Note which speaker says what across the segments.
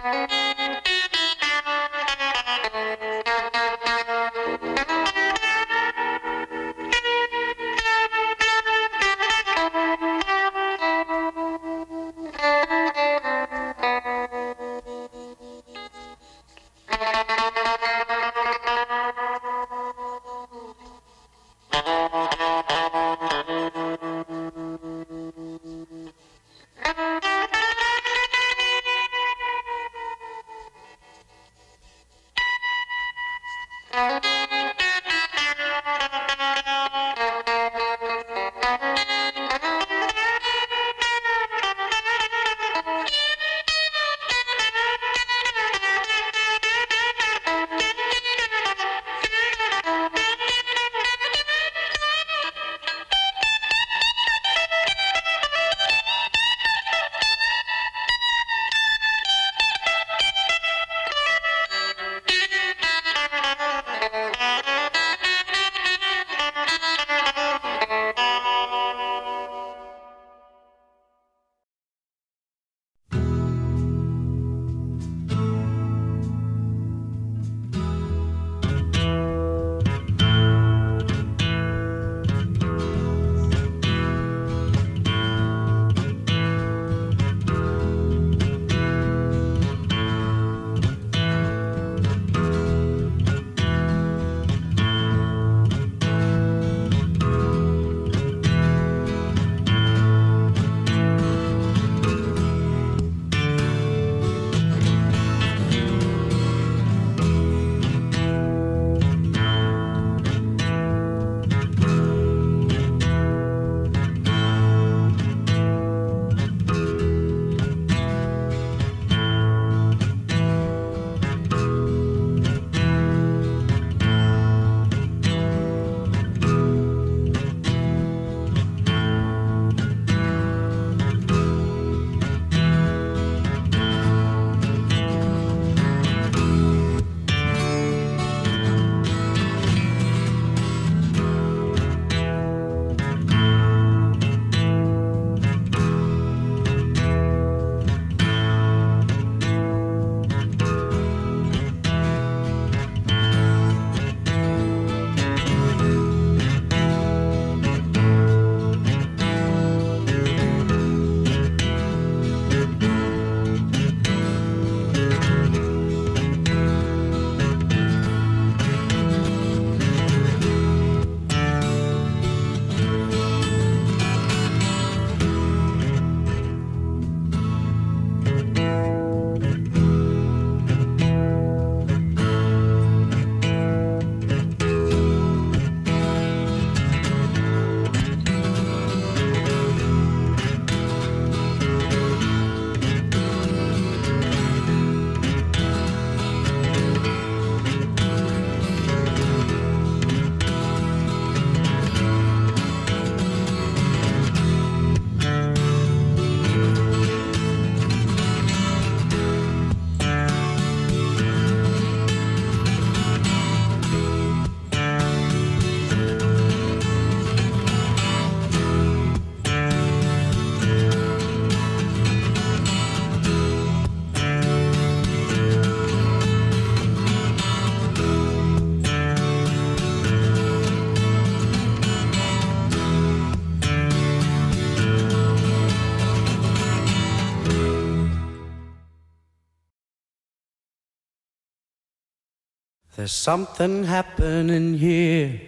Speaker 1: There's something happening here.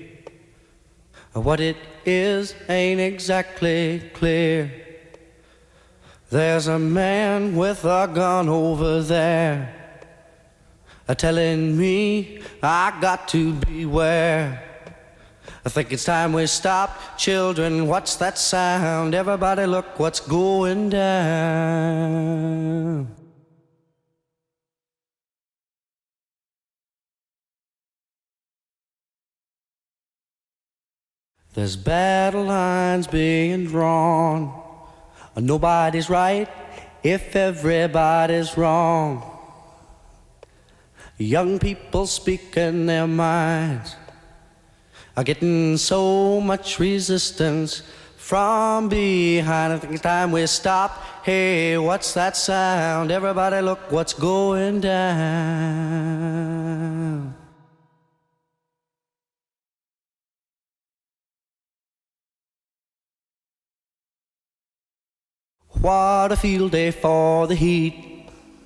Speaker 1: What it is ain't exactly clear. There's a man with a gun over there, telling me I got to beware. I think it's time we stop. Children, what's that sound? Everybody look what's going down. There's battle lines being drawn. Nobody's right if everybody's wrong. Young people speaking their minds are getting so much resistance from behind. I think it's time we stop. Hey, what's that sound? Everybody look what's going down. What a field day for the heat.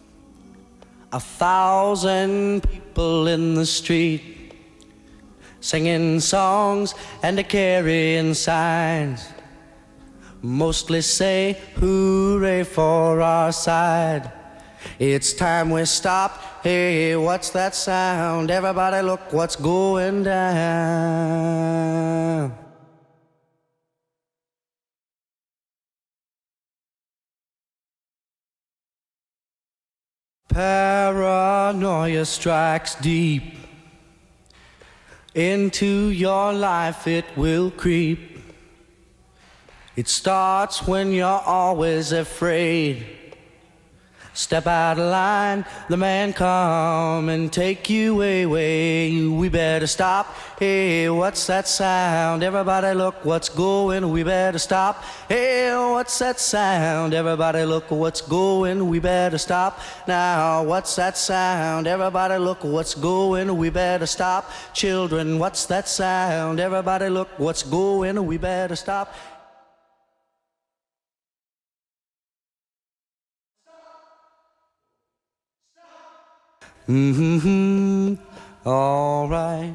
Speaker 1: 1,000 people in the street, singing songs and a carrying signs. Mostly say hooray for our side. It's time we stop. Hey, what's that sound? Everybody look what's going down. Paranoia strikes deep. Into your life it will creep. It starts when you're always afraid. Step out of line, the man come and take you away. We better stop. Hey, what's that sound? Everybody look what's going. We better stop. Hey, what's that sound? Everybody look what's going. We better stop. Now, what's that sound? Everybody look what's going. We better stop. Children, what's that sound? Everybody look what's going. We better stop. Mm-hmm. All right.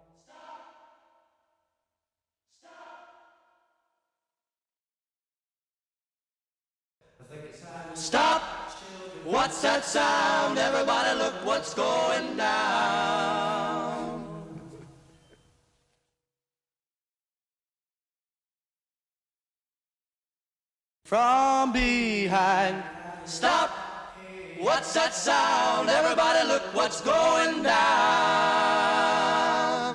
Speaker 1: Stop! What's that sound? Everybody look what's going down. From behind. Stop! What's that sound? Everybody look what's going down.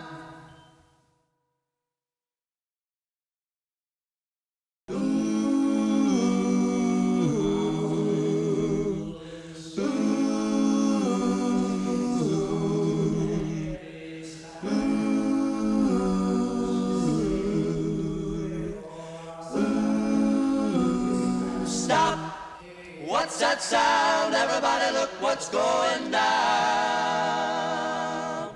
Speaker 1: Stop! What's that sound? Everybody look what's going down.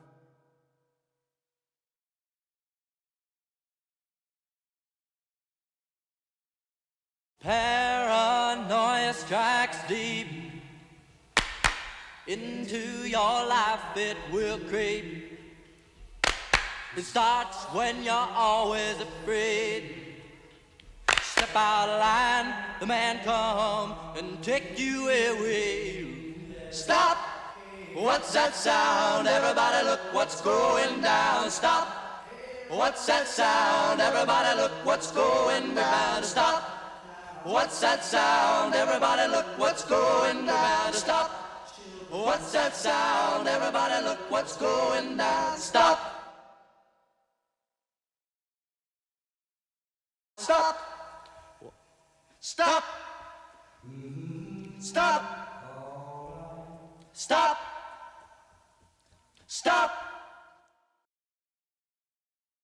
Speaker 1: Paranoia strikes deep. Into your life it will creep. It starts when you're always afraid. Step out of line, the man come and take you away. Stop! What's that sound? Everybody look what's going down. Stop! What's that sound? Everybody look what's going down. Stop! What's that sound? Everybody look what's going down. Stop! What's that sound? Everybody look what's going down. Stop! Stop! Stop! Stop! Stop! Stop!